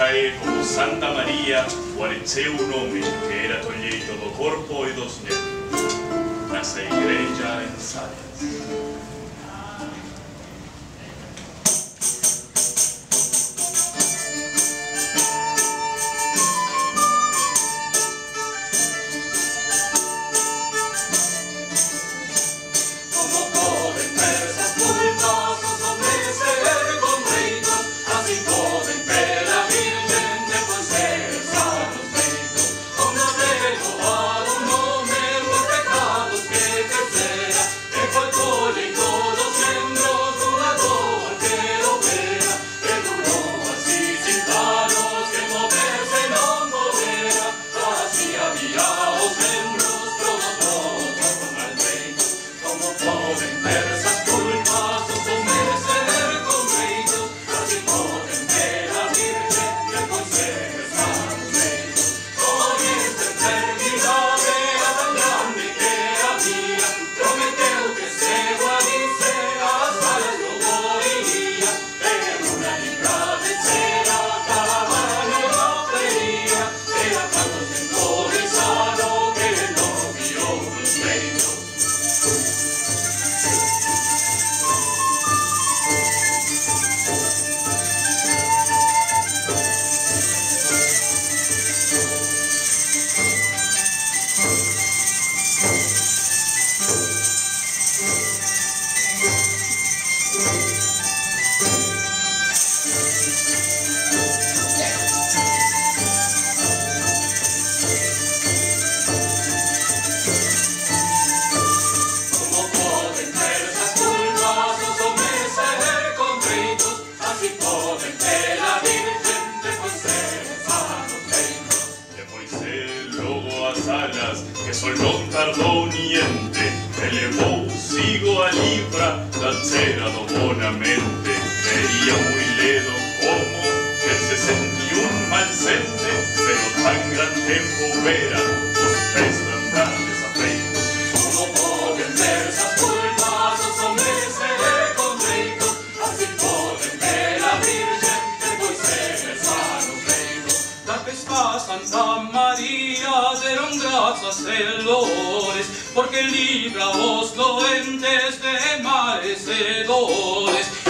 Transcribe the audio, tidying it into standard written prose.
sae como Santa Maria, guareceu un nome que era tolleito do corpo e dos nervios. Nasa igreja en Salias. Que sol non tardou niente, elevou sigo a libra da cera do bonamente. Vería moi ledo como que se sentiun mal sente, pero tan gran tempo vera os pés de andar desafeitos. Como poden ver esas culpas os hombres contritos, así poden ver a Virgen depois ser sanos reinos. Da pesca Santa María deron grazas e loores, porque libra os doentes de males e dores.